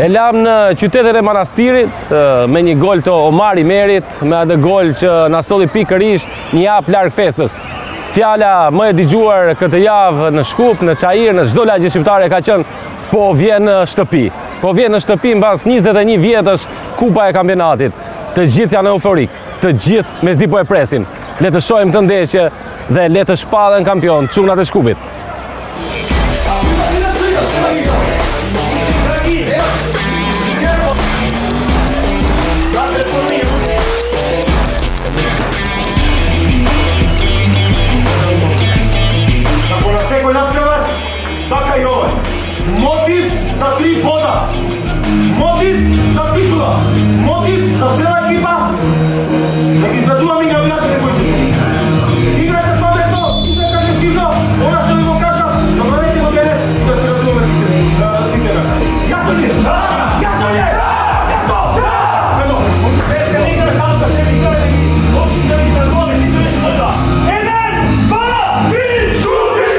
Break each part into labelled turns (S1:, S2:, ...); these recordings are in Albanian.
S1: E lam në qytetin e Manastirit me një gol të Omari Merit, me atë gol që na solli pikërisht një hap larg festës. Fjala më e dëgjuar këtë javë në Shkup, në Çajir, në çdo lagje shqiptare ka qenë po vjen në shtëpi. Po vjen në shtëpi mbas 21 vjetësh Kupa e Kampionatit. Të gjithë janë euforik, të gjithë mezi po e presin. Le të shohim këtë ndeshje dhe le të shpallen kampion çunat e Shkupit.
S2: Motiv za 3 boda, motiv za titula, motiv za cela ekipa da izgradujemo navijače koji igrate pametno, igrate agresivno, ono što vi kaža, zabranite go tenis da se razumemo site. Jasno li je? Jasno li je? Jasno! Eno, se ne igra samo za sebe, igrate neki došli ste mi za gole, site nešto doda. 1, 2, 3, šuti!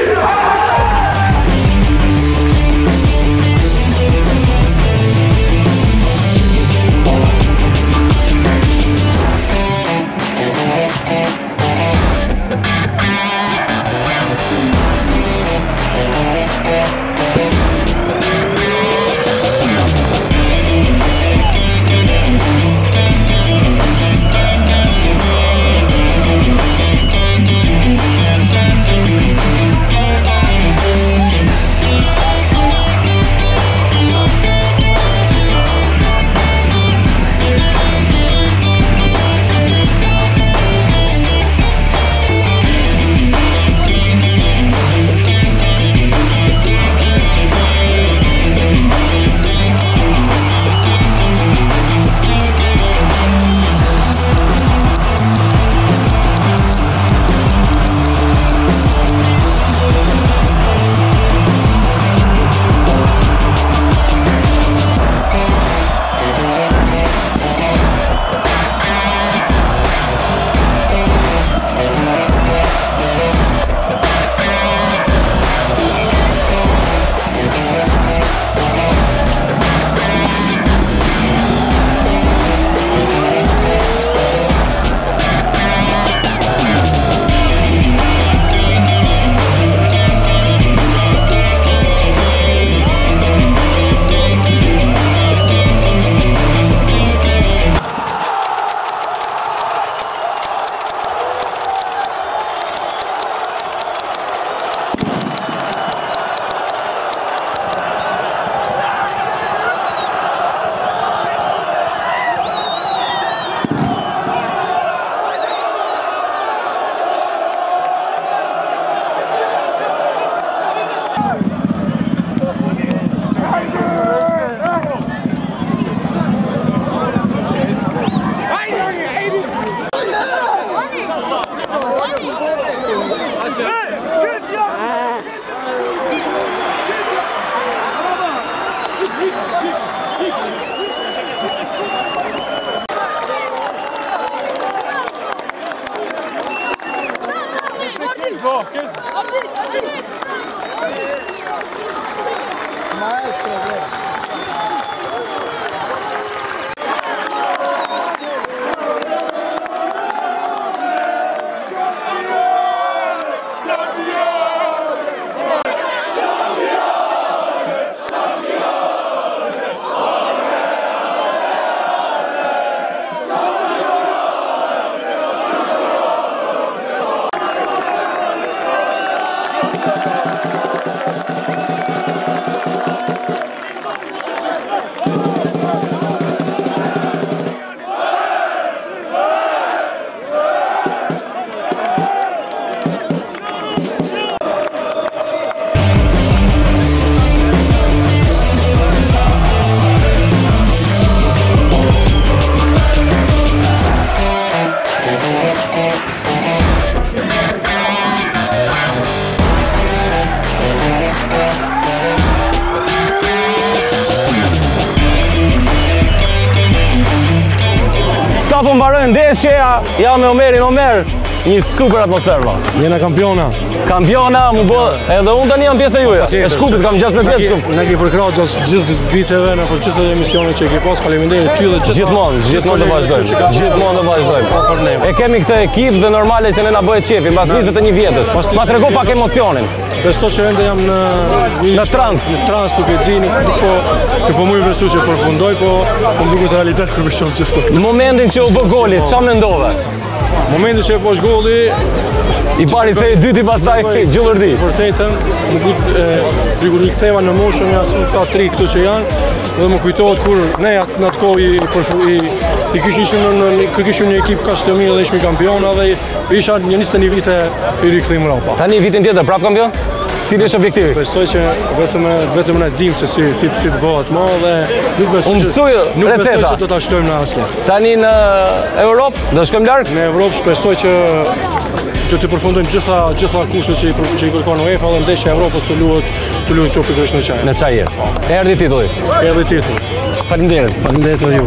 S1: Sa po mbarojnë ndeshje, ja me Omerin, Omer, një super atmosferë valla.
S3: Jena kampiona.
S1: Kampiona, më bë, edhe unë tani jam pjesë e juja. E Shkupit kam 16 vjet Shkup.
S3: Ne kemi përkrahur gjatë gjithë viteve në për gjithë emisionet që kemi pas. Faleminderit ty dhe
S1: Gjithmonë të vazhdojmë. Gjithmonë të vazhdojmë. E kemi këtë ekip dhe normale që ne na bëhet qefi mbas 21 vjetësh. Ma trego pak emocionin.
S3: Besoj që ende jam në trans duke dini po më besu që përfundoj, po më duket realitet kur shoh gjithë.
S1: Në momentin që u bë goli, çfarë mendove?
S3: Momentin që e bosh goli,
S1: i pari se i dyti pastaj gjyllërdi.
S3: Vërtetën, më riktheva në moshën ja shumë ka 3 këtu që janë dhe më kujtohet kur ne në atë kohë i kishim një ekip kaq të mirë dhe ishim kampiona dhe isha një 21 vite i rikthim mbrapa.
S1: Tani vitin tjetër prap kampion? Cili është objektivi?
S3: Besoj që vetëm ne dim se si të bëhet më dhe nuk besoj që do ta shtojmë në asnjë.
S1: Tani në Europë do shkojmë larg?
S3: Në Europë shpresoj që do të përfundojmë gjitha kushtet që i kërkon UEFA dhe ndeshja e Evropës të luajë topi kryq në Çajër.
S1: Në Çajër. Erdhi titulli. Faleminderit.
S3: Faleminderit edhe ju.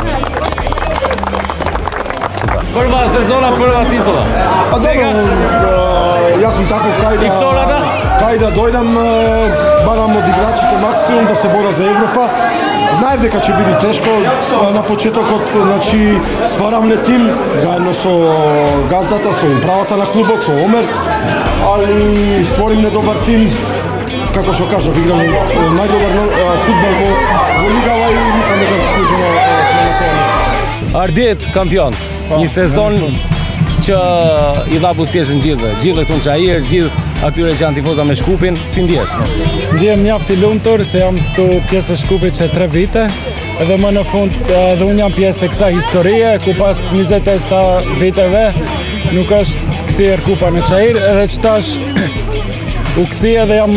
S1: Prva sezona, prva titulla.
S4: Ja sam takov kajda dojdam baram od igračite maksimum da se bora za Evropa. Знаев дека ќе биде тешко на почетокот, значи стваравме тим заедно со газдата, со управата на клубот, со Омер, али створивме добар тим. Како што кажав, играме најдобар фудбал во лигава и мислам дека заслужено сме на тоа место.
S1: Ardit kampion. Një sezon që i dha buzëqeshën gjithë këtu në Çajër, gjithë atyre që janë tifoza me Shkupin, si ndjesh?
S5: Ndjem mjaft i lumtur që jam këtu pjesë e Shkupit që 3 vite, edhe më në fund edhe unë jam pjesë e kësaj historie, ku pas 20 sa viteve nuk është kthyer kupa në Çajër, edhe që tash u kthi edhe jam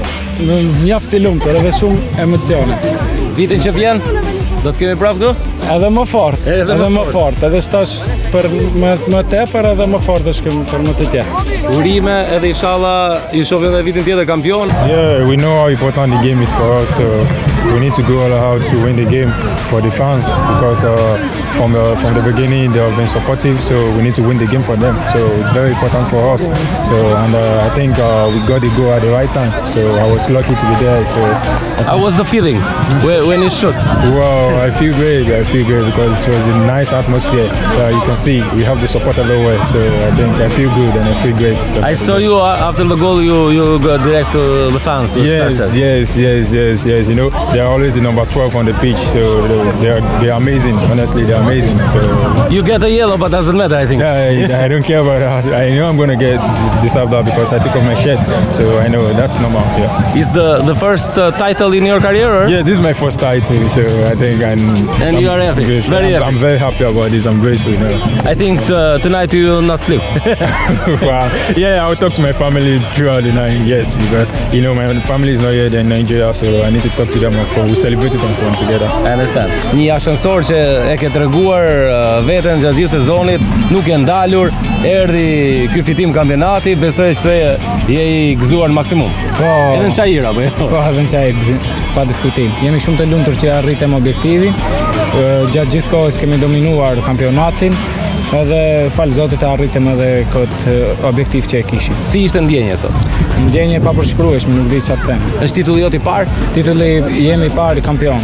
S5: mjaft i lumtur, edhe shumë emocione.
S1: Vitin që vjen, do të kemi prapë këtu?
S5: Edhe më fort, edhe shtash për më tepër edhe më fort dhe shkëm për më të tjerë.
S1: Urime edhe inshallah ju shohim edhe vitin tjetër kampion.
S6: Yeah, we know how important the game is for us, so we need to go all out to win the game for the fans because from the beginning they have been supportive, so we need to win the game for them. So it's very important for us. So and I think we got the goal at the right time. So I was lucky to be there. So
S1: how was the feeling when you shot?
S6: Wow, I feel great because it was a nice atmosphere. You can see we have the support everywhere. So I think I feel good and I feel great. So
S1: I saw you after the goal. You go direct to the fans.
S6: Yes. You know, they are always the number 12 on the pitch. So they are amazing. Honestly, they are amazing. So
S1: you get a yellow, but doesn't matter. I think.
S6: I don't care about that. I know I'm gonna get this after because I took off my shirt. So I know that's normal. Yeah.
S1: Is the first title in your career? Or?
S6: Yeah, this is my first title. So I think
S1: and you are happy. Very happy.
S6: I'm very happy about this. I'm grateful.
S1: I think tonight you will not sleep.
S6: Wow. Yeah, I'll talk to my family throughout the night. Yes, because you know my family is not here in Nigeria, so I need to talk to them. We celebrate it on together.
S1: I understand. Një ashensor që e ke treguar veten gjatë gjithë sezonit, nuk e ndalur, erdhi ky fitim kampionati, besoj se je i gëzuar në maksimum.
S5: Po.
S1: Edhe në Çajër apo jo?
S5: Po, edhe në Çajër, pa diskutim. Jemi shumë të lumtur që arritëm objektivin. Gjatë gjithë kohës kemi dominuar kampionatin. Edhe falë Zotit arritëm edhe këtë objektiv që e kishim.
S1: Si ishte ndjenja sot?
S5: Ndjenje pa përshkrueshme, nuk di çfarë them.
S1: Është titulli jot i parë?
S5: Titulli jemi i parë kampion.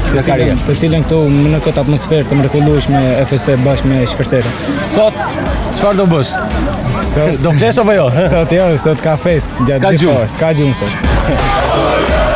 S5: Të cilën këtu në këtë atmosferë të mrekullueshme e festoj bashkë me shfërtëserën.
S1: Sot çfarë do bësh?
S5: Sot
S1: do flesh apo jo?
S5: Sot ka fest gjatë gjithë kohës, s'ka gjumë sot.